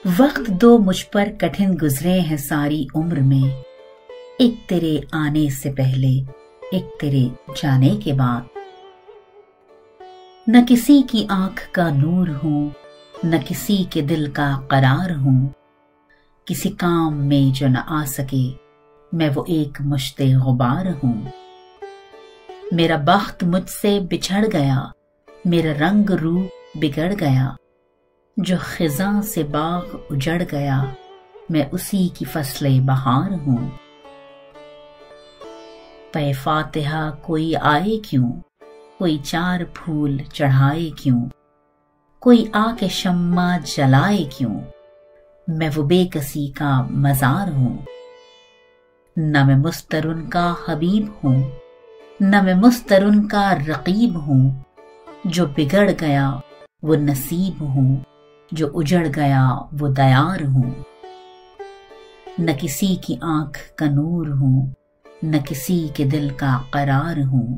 وقت دو مجھ پر کٹھن گزرے ہیں ساری عمر میں، ایک تیرے آنے سے پہلے ایک تیرے جانے کے بعد۔ نہ کسی کی آنکھ کا نور ہوں، نہ کسی کے دل کا قرار ہوں، کسی کام میں جو نہ آ سکے میں وہ ایک مشت غبار ہوں۔ میرا بخت مجھ سے بچھڑ گیا، میرا رنگ روح بگڑ گیا، جو خزاں سے باغ اجڑ گیا میں اسی کی فصل بہار ہوں۔ پے فاتحہ کوئی آئے کیوں، کوئی چار پھول چڑھائے کیوں، کوئی آ کے شمع جلائے کیوں، میں وہ بے کسی کا مزار ہوں۔ نہ میں مسترن کا حبیب ہوں، نہ میں مسترن کا رقیب ہوں، جو بگڑ گیا وہ نصیب ہوں، جو اجڑ گیا وہ دیار ہوں۔ نہ کسی کی آنکھ کا نور ہوں، نہ کسی کے دل کا قرار ہوں۔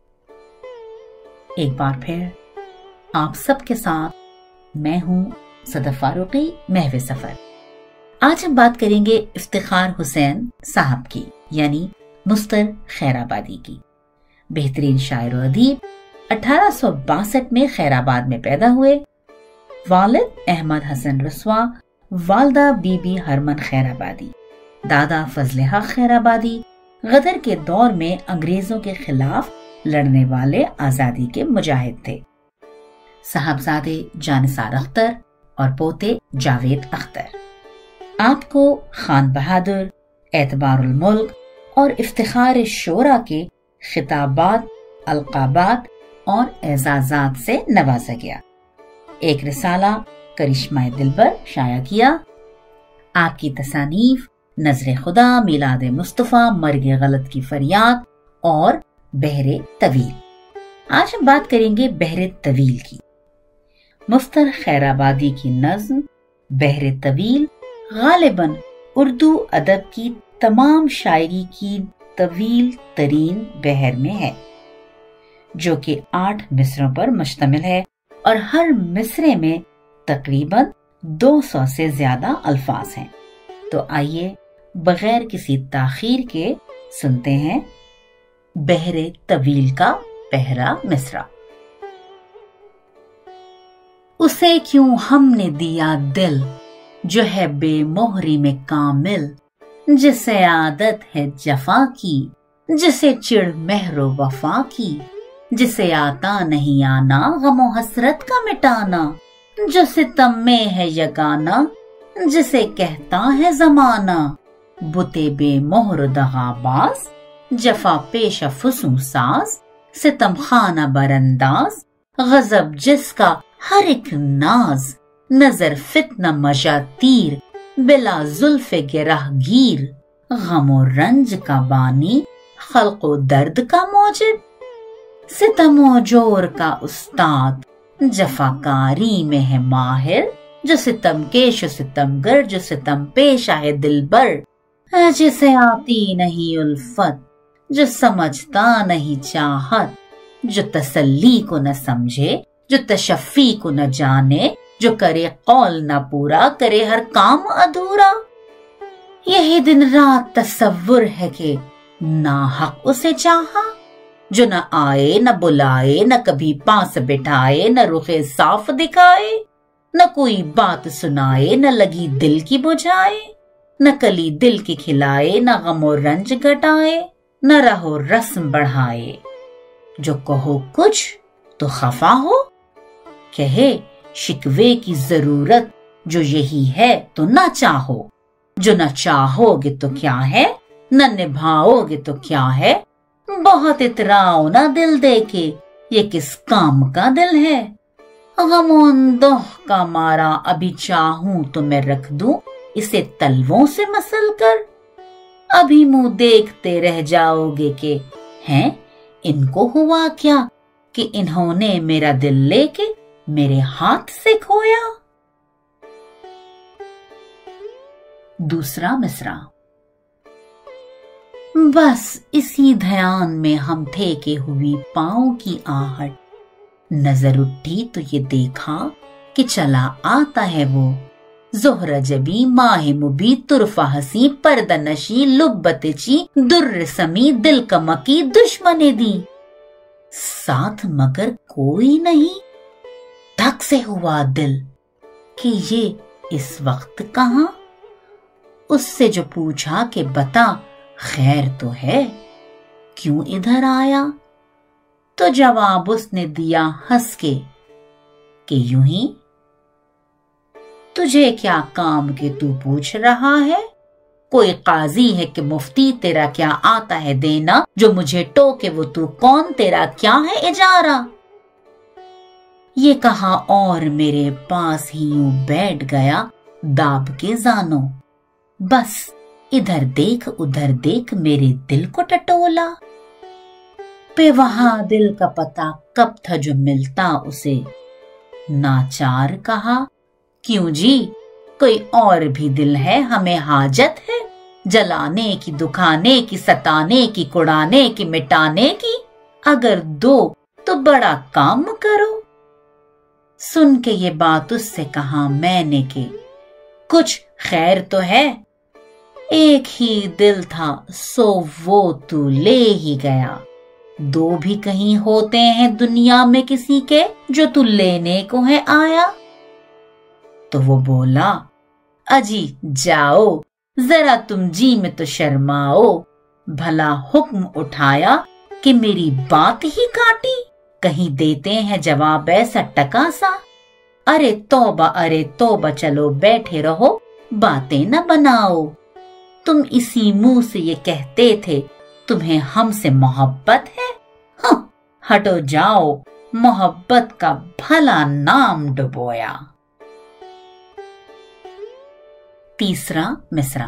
ایک بار پھر آپ سب کے ساتھ میں ہوں صدف فاروقی، محو سفر۔ آج ہم بات کریں گے افتخار حسین صاحب کی، یعنی مستر خیرآبادی کی۔ بہترین شاعر و ادیب، 1862 میں خیرآباد میں پیدا ہوئے۔ والد احمد حسن رسوا، والدہ بی بی ہرمن خیرآبادی، دادا فضل حق خیرآبادی غدر کے دور میں انگریزوں کے خلاف لڑنے والے آزادی کے مجاہد تھے۔ صاحبزادے جانثار اختر اور پوتے جاوید اختر۔ آپ کو خان بہادر، اعتبار الملک اور افتخار شورا کے خطابات، القابات اور اعزازات سے نوازا گیا۔ ایک رسالہ کرشمہ دلبر شائع کیا۔ آپ کی تصانیف نظر خدا، میلاد مصطفیٰ، مرگ غلط کی فریاد اور بحر طویل۔ آج ہم بات کریں گے بحر طویل کی۔ مفتر خیرآبادی کی نظم بحر طویل غالباً اردو ادب کی تمام شاعری کی طویل ترین بحر میں ہے، جو کہ 8 مصروں پر مشتمل ہے اور ہر مصرے میں تقریباً 200 سے زیادہ الفاظ ہیں۔ تو آئیے بغیر کسی تاخیر کے سنتے ہیں بحر طویل کا پہلا مصرع۔ اسے کیوں ہم نے دیا دل، جو ہے بے مہری میں کامل، جسے عادت ہے جفا کی، جسے چڑ مہر و وفا کی، جسے آتا نہیں آنا غم و حسرت کا مٹانا، جو ستم میں ہے یگانا، جسے کہتا ہے زمانہ، بتے بے مہر دغا باز، جفا پیش فسوں ساز، ستم خانہ برانداز، غضب جس کا ہر ایک ناز، نظر فتنہ مژہ تیر، بلا زلف گرہ گیر، غم و رنج کا بانی، خلق و درد کا موجب، ستم و جور کا استاد، جفا کاری میں ہے ماہر، جو ستم کیش و ستم گر، جو ستم پیش ہے دلبر، جسے آتی نہیں الفت، جو سمجھتا نہیں چاہت، جو تسلی کو نہ سمجھے، جو تشفی کو نہ جانے، جو کرے قول نہ پورا، کرے ہر کام ادھورا۔ یہی دن رات تصور ہے کہ ناحق اسے چاہا، جو نہ آئے نہ بلائے، نہ کبھی پاس بٹھائے، نہ رخ صاف دکھائے، نہ کوئی بات سنائے، نہ لگی دل کی بجھائے، نہ کلی دل کی کھلائے، نہ غم و رنج گھٹائے، نہ رہو رسم بڑھائے، جو کہو کچھ تو خفا ہو، کہے شکوے کی ضرورت، جو یہی ہے تو نہ چاہو، جو نہ چاہو گے تو کیا ہے، نہ نبھاؤ گے تو کیا ہے، بہت اتراؤ نہ دل دے کے، یہ کس کام کا دل ہے، غم و اندوہ کا مارا ابھی چاہوں تو میں رکھ دوں اسے تلووں سے مسل کر، ابھی منہ دیکھتے رہ جاؤ گے کہ ہیں ان کو ہوا کیا، کہ انہوں نے میرا دل لے کے میرے ہاتھ سے کھویا۔ دوسرا مصرع۔ بس اسی دھیان میں ہم تھے کہ ہوئی پاؤں کی آہٹ، نظر اٹھی تو یہ دیکھا کہ چلا آتا ہے وہ، ज़ोहरा जबी माह मुबी तुरफा हसी परदनशी लुब्बतची दुर्र समी दिल कमकी दुश्मने दी। साथ मगर कोई नहीं। धक से हुआ दिल कि ये इस वक्त कहाँ। उससे जो पूछा कि बता खैर तो है, क्यों इधर आया, तो जवाब उसने दिया हंस के कि यूं ही। तुझे क्या काम के तू पूछ रहा है, कोई काजी है कि मुफ्ती, तेरा क्या आता है देना, जो मुझे टोके वो तू कौन, तेरा क्या है इजारा। ये कहा और मेरे पास ही यूं बैठ गया दाब के जानो। बस इधर देख उधर देख मेरे दिल को टटोला। बेवहा दिल का पता कब था जो मिलता उसे। नाचार कहा क्यों जी, कोई और भी दिल है, हमें हाजत है जलाने की, दुखाने की, सताने की, कुड़ाने की, मिटाने की। अगर दो तो बड़ा काम करो। सुन के ये बात उससे कहा मैंने कि कुछ खैर तो है। एक ही दिल था सो वो तू ले ही गया। दो भी कहीं होते हैं दुनिया में किसी के, जो तू लेने को है आया। तो वो बोला अजी जाओ जरा तुम जी में तो शर्माओ। भला हुक्म उठाया कि मेरी बात ही काटी, कहीं देते हैं जवाब ऐसा टका सा। अरे तौबा चलो बैठे रहो, बातें न बनाओ। तुम इसी मुंह से ये कहते थे तुम्हें हमसे मोहब्बत है। हाँ, हटो जाओ, मोहब्बत का भला नाम डुबोया। तीसरा मिसरा।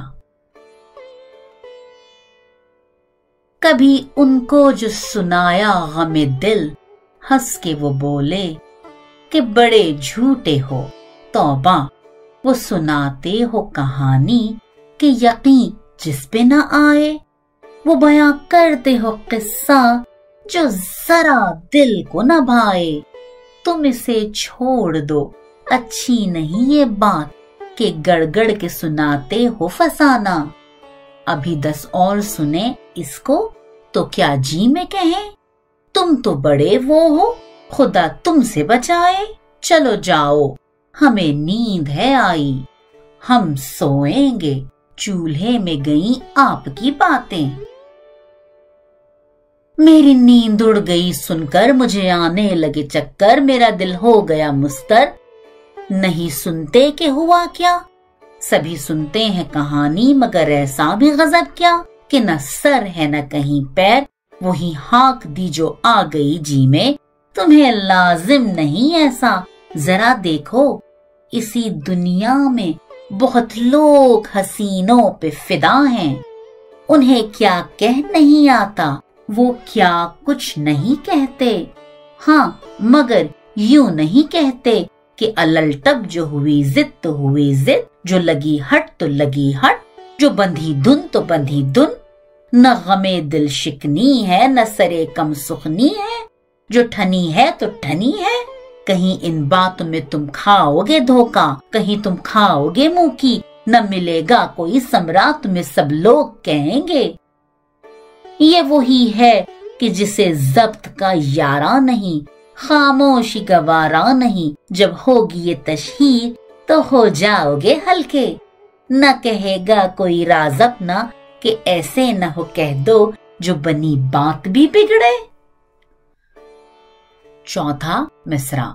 कभी उनको जो सुनाया गमे दिल, हंस के वो बोले कि बड़े झूठे हो तौबा। वो सुनाते हो कहानी कि यकीन जिस पे न आए। वो बयां करते हो किस्सा जो जरा दिल को न भाए। तुम इसे छोड़ दो, अच्छी नहीं ये बात कि गड़गड़ के सुनाते हो फसाना। अभी 10 और सुने इसको तो क्या जी में कहें। तुम तो बड़े वो हो, खुदा तुमसे बचाए। चलो जाओ, हमें नींद है आई, हम सोएंगे। चूल्हे में गई आपकी बातें। मेरी नींद उड़ गई सुनकर, मुझे आने लगे चक्कर। मेरा दिल हो गया मुस्तर। नहीं सुनते कि हुआ क्या, सभी सुनते हैं कहानी। मगर ऐसा भी गजब क्या कि न सर है न कहीं पैर। वही हाँक दी जो आ गई जी में, तुम्हें लाजिम नहीं ऐसा। जरा देखो इसी दुनिया में बहुत लोग हसीनों पे फिदा हैं। उन्हें क्या कह नहीं आता, वो क्या कुछ नहीं कहते। हाँ, मगर यूं नहीं कहते कि अललटब जो हुई जिद तो हुई जिद, जो लगी हट तो लगी हट, जो बंधी धुन तो बंधी धुन। न गमे दिल शिकनी है न सरे कम सुखनी है, जो ठनी है तो ठनी है। कहीं इन बातों में तुम खाओगे धोखा, कहीं तुम खाओगे मुंह की। न मिलेगा कोई समरा, तुम्हें सब लोग कहेंगे। ये वही है कि जिसे जब्त का यारा नहीं, खामोशी गवारा नहीं। जब होगी ये तशहीर तो हो जाओगे हल्के। न कहेगा कोई राज अपना कि ऐसे न हो कह दो, जो बनी बात भी बिगड़े। चौथा मिसरा।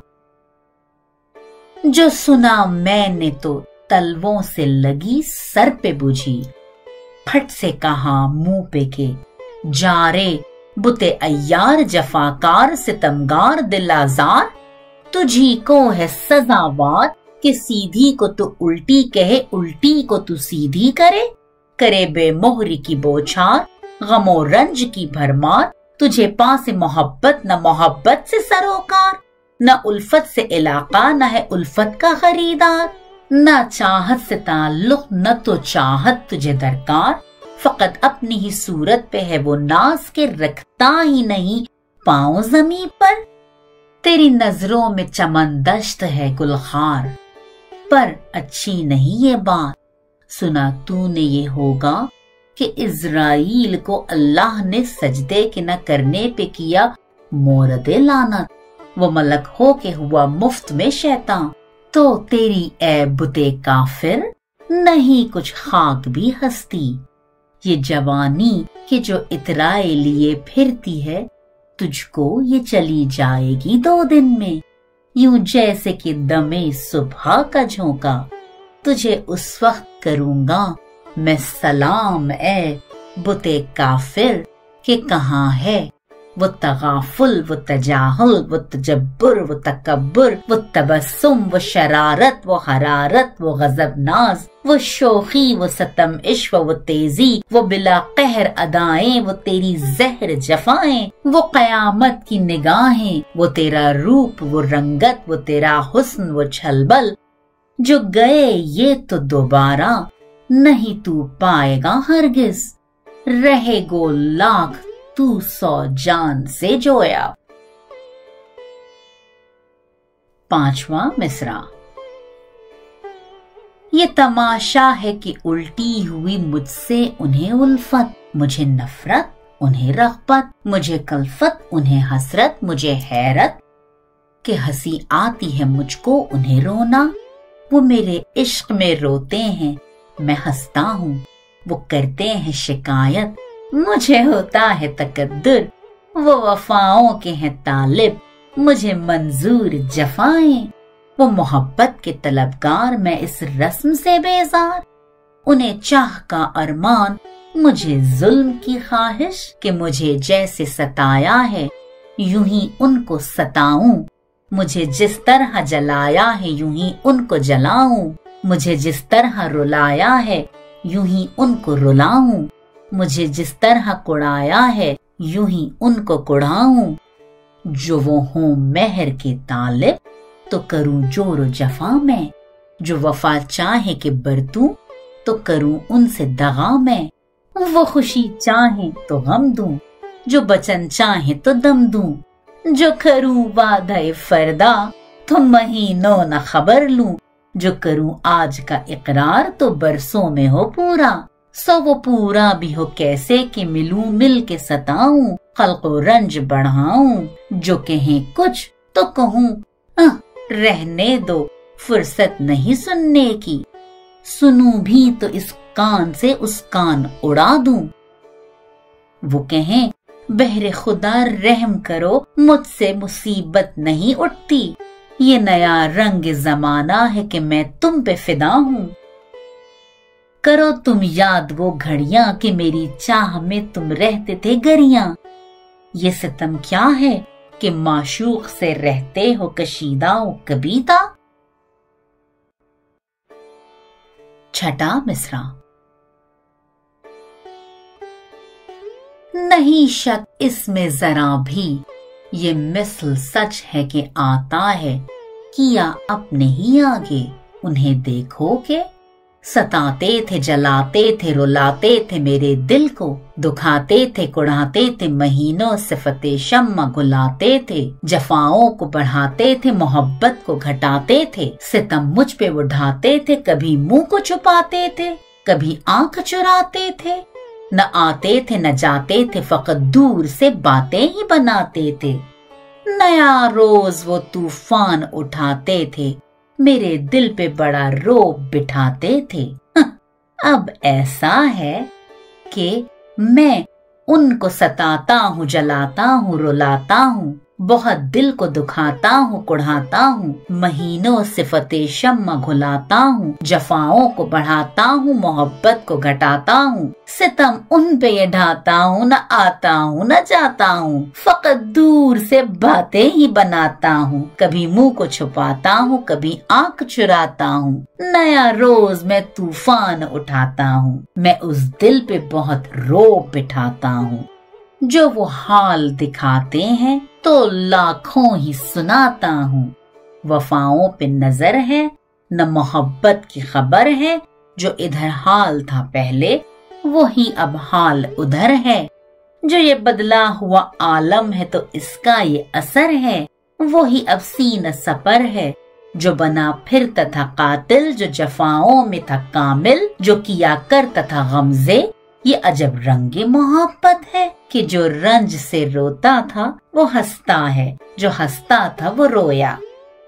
जो सुना मैंने तो तलवों से लगी सर पे बुझी। फट से कहा मुंह पे के जा रे बुते अय्यार, जफाकार सितमगार दिल आजार। तुझी को है सजावार कि सीधी को तू उल्टी कहे, उल्टी को तू सीधी करे। करे बेमोहरी की बौछार, गमो रंज की भरमार। तुझे पास मोहब्बत न मोहब्बत से सरोकार, न उल्फत से इलाका न है उल्फत का खरीदार। न चाहत से ताल्लुक न तो चाहत तुझे दरकार। फकत अपनी ही सूरत पे है वो नाज के रखता ही नहीं पाँव जमीन पर। तेरी नजरों में चमन दश्त है गुलखार, पर अच्छी नहीं ये बात। सुना तूने ये होगा कि इज़राइल को अल्लाह ने सजदे के न करने पे किया मोरद लानत, वो मलक हो के हुआ मुफ्त में शैतान। तो तेरी ए बुते काफिर नहीं कुछ खाक भी हस्ती, ये जवानी के जो इतराए लिए फिरती है, तुझको ये चली जाएगी 2 दिन में, यूं जैसे कि दमे सुबह का झोंका। तुझे उस वक्त करूंगा मैं सलाम ए बुते काफिर के कहाँ है वो तगाफुल, वो तजाहुल, वो तजब्बुर, वो तकब्बुर, वो तबस्सुम, वो शरारत, वो हरारत, वो गजब नाज, वो शोखी, वो सतम इश्क, वो तेजी, वो बिला कहर अदाएं, वो तेरी जहर जफाएं, वो कयामत की निगाहें, वो तेरा रूप, वो रंगत, वो तेरा हुस्न, वो छलबल, जो गए ये तो दोबारा नहीं तू पाएगा हरगिज, रहे गो लाख तू 100 जान से जोया। 5वां मिसरा। ये तमाशा है कि उल्टी हुई मुझसे उन्हें उल्फत, मुझे नफरत उन्हें रग़बत, मुझे कल्फत उन्हें हसरत, मुझे हैरत कि हंसी आती है मुझको उन्हें रोना। वो मेरे इश्क में रोते हैं मैं हंसता हूँ, वो करते हैं शिकायत मुझे होता है तकद्दुर, वो वफाओं के हैं तालिब मुझे मंजूर जफाएं, वो मोहब्बत के तलबगार मैं इस रस्म से बेजार, उन्हें चाह का अरमान मुझे जुल्म की ख्वाहिश कि मुझे जैसे सताया है यूं ही उनको सताऊं, मुझे जिस तरह जलाया है यूं ही उनको जलाऊं, मुझे जिस तरह रुलाया है यूं ही उनको रुलाऊं, मुझे जिस तरह कुड़ाया है यूं ही उनको कुड़ाऊं। जो वो हों मेहर के तालिब तो करूं जोर जफा मैं, जो वफा चाहे कि बरतूं तो करूं उनसे दगा मैं, वो खुशी चाहे तो गम दूं, जो बचन चाहे तो दम दूं, जो करूं वादा फरदा तो महीनों न खबर लूं, जो करूं आज का इकरार तो बरसों में हो पूरा, सो वो पूरा भी हो कैसे कि मिलूं मिल के सताऊं, खल्को रंज बढ़ाऊं, जो कहें कुछ तो कहूं रहने दो फुर्सत नहीं सुनने की, सुनूं भी तो इस कान से उस कान उड़ा दूं, वो कहें बहरे खुदा रहम करो मुझसे मुसीबत नहीं उठती, ये नया रंग जमाना है कि मैं तुम पे फिदा हूँ, करो तुम याद वो घड़ियां कि मेरी चाह में तुम रहते थे गरियां, ये सितम क्या है कि माशूक से रहते हो कशीदा हो कबीता। 6वां मिसरा। नहीं शक इसमें जरा भी ये मिसल सच है कि आता है किया अपने ही आगे, उन्हें देखोगे सताते थे जलाते थे रुलाते थे मेरे दिल को, दुखाते थे कुढ़ाते थे महीनों सिफते शम्मा गुलाते थे, जफाओं को बढ़ाते थे मोहब्बत को घटाते थे, सितम मुझ पे उठाते थे कभी मुंह को छुपाते थे कभी आंख चुराते थे, न आते थे न जाते थे फकत दूर से बातें ही बनाते थे, नया रोज वो तूफान उठाते थे मेरे दिल पे बड़ा रोब बिठाते थे। अब ऐसा है कि मैं उनको सताता हूँ जलाता हूँ रुलाता हूँ, बहुत दिल को दुखाता हूँ कुढ़ाता हूँ, महीनों सिफते शम्मा घुलाता हूँ, जफाओं को बढ़ाता हूँ मोहब्बत को घटाता हूँ, सितम उन पे ये ढाता हूँ, न आता हूँ न जाता हूँ, फकत दूर से बातें ही बनाता हूँ, कभी मुंह को छुपाता हूँ कभी आंख चुराता हूँ, नया रोज मैं तूफान उठाता हूँ, मैं उस दिल पे बहुत रोब बिठाता हूँ, जो वो हाल दिखाते हैं तो लाखों ही सुनाता हूँ, वफाओं पे नजर है न मोहब्बत की खबर है, जो इधर हाल था पहले वही अब हाल उधर है, जो ये बदला हुआ आलम है तो इसका ये असर है, वही अब सीन सफर है, जो बना फिरता था कातिल, जो जफाओं में था कामिल, जो किया करता था गमजे। ये अजब रंगे मोहब्बत है कि जो रंज से रोता था वो हंसता है, जो हंसता था वो रोया।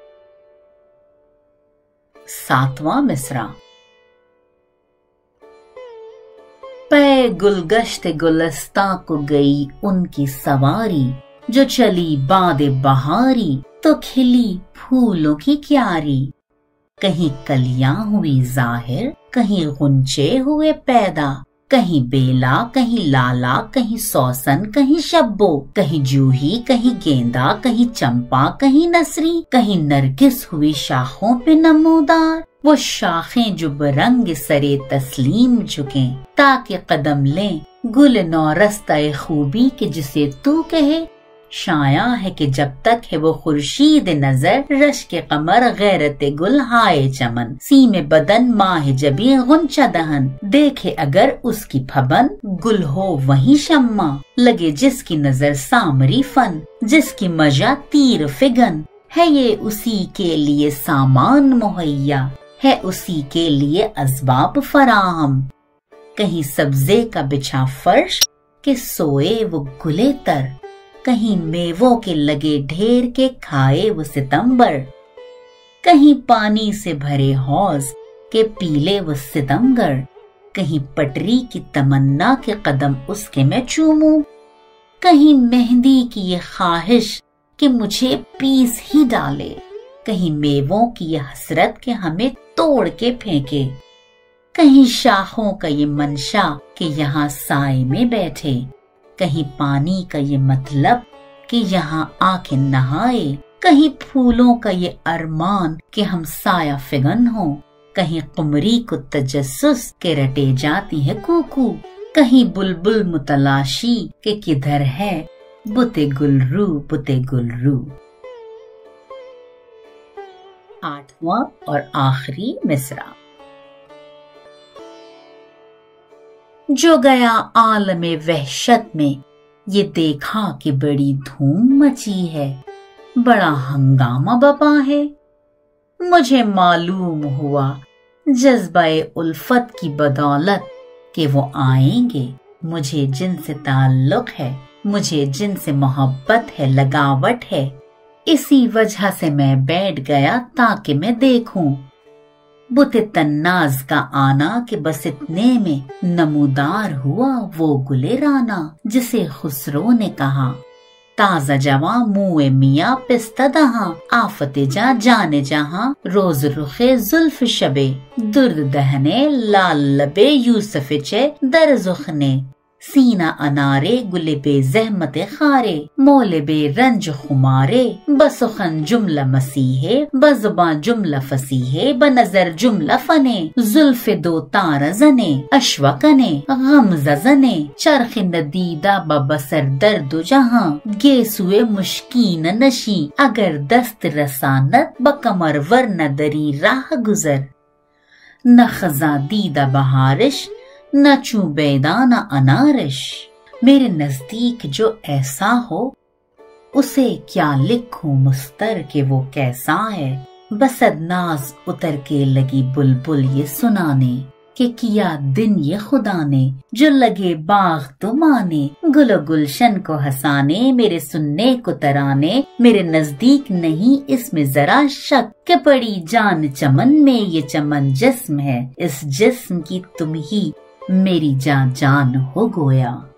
7वां मिसरा। पे गुलगश्त गुलस्ता को गई उनकी सवारी, जो चली बादे बहारी तो खिली फूलों की क्यारी। कहीं कलियां हुई जाहिर, कहीं गुंचे हुए पैदा, कहीं बेला, कहीं लाला, कहीं सौसन, कहीं शब्बो, कहीं जूही, कहीं गेंदा, कहीं चंपा, कहीं नसरी, कहीं नरगिस हुई शाखों पे नमूदार। वो शाखें जो बरंग सरे तस्लीम झुकें, ताकि कदम लें गुल नौरस्ता खूबी के जिसे तू कहे। शाया है कि जब तक है वो खुर्शीद नजर, रश के कमर गैरत गुल हाय चमन, सीमे बदन माह जबी गुंचा दहन। देखे अगर उसकी फबन, गुल हो वही शम्मा, लगे जिसकी नजर सामरी फन, जिसकी मजा तीर फिगन। है ये उसी के लिए सामान मुहैया, है उसी के लिए असबाब फराहम। कहीं सब्जे का बिछा फर्श के सोए वो गुले तर, कहीं मेवों के लगे ढेर के खाए वो सितंबर। कहीं पानी से भरे हौज के पीले वो सितमगर, कहीं पटरी की तमन्ना के कदम उसके मैं चूमूं। कहीं मेहंदी की ये ख्वाहिश कि मुझे पीस ही डाले, कहीं मेवों की ये हसरत के हमें तोड़ के फेंके। कहीं शाखों का ये मंशा कि यहाँ साए में बैठे, कहीं पानी का ये मतलब कि यहाँ आके नहाए। कहीं फूलों का ये अरमान कि हम साया फिगन हो, कहीं कुमरी को तजस्सुस के रटे जाती है कूकू, कहीं बुलबुल मुतलाशी के किधर है बुते गुलरू बुते गुलरू। 8वां और आखिरी मिसरा। जो गया आलमे वहशत में, ये देखा कि बड़ी धूम मची है, बड़ा हंगामा बपा है। मुझे मालूम हुआ जज्बाए उल्फत की बदौलत कि वो आएंगे। मुझे जिनसे ताल्लुक है, मुझे जिनसे मोहब्बत है, लगावट है। इसी वजह से मैं बैठ गया ताकि मैं देखूं बुते तन्नाज का आना, कि बस इतने में नमूदार हुआ वो गुले राना, जिसे खुसरो ने कहा ताजा जवा मुए मियाँ पिस्तदहा, आफते जा जाने जहाँ रोज रुखे जुल्फ शबे, दुर्द दहने लाल लबे यूसुफ चे दर जुखने। सीना अनारे गुले बे जहमत खारे, मोले बे रंज खुमारे, बसुखन जुमला मसीहे, बजुबां जुमला फसीहे, बनजर जुमला फने, जुल्फे दो तार जने, अश्वकने गम जने, चरख नदीदा बसर दर्द जहां, गेसुए मुश्कीन नशी, अगर दस्त रसानत बकमर वर नदरी राह गुजर। न खजा दीदा बहारिश, न चू बेदाना अनारिश। मेरे नजदीक जो ऐसा हो, उसे क्या लिखूं मुस्तर के वो कैसा है। बसद नाज उतर के लगी बुलबुल ये सुनाने, कि किया दिन ये खुदा ने, जो लगे बाग तो माने, गुलो गुलशन को हंसाने, मेरे सुनने को तराने। मेरे नजदीक नहीं इसमें जरा शक, के पड़ी जान चमन में, ये चमन जिस्म है, इस जिस्म की तुम ही मेरी जान जान हो गोया।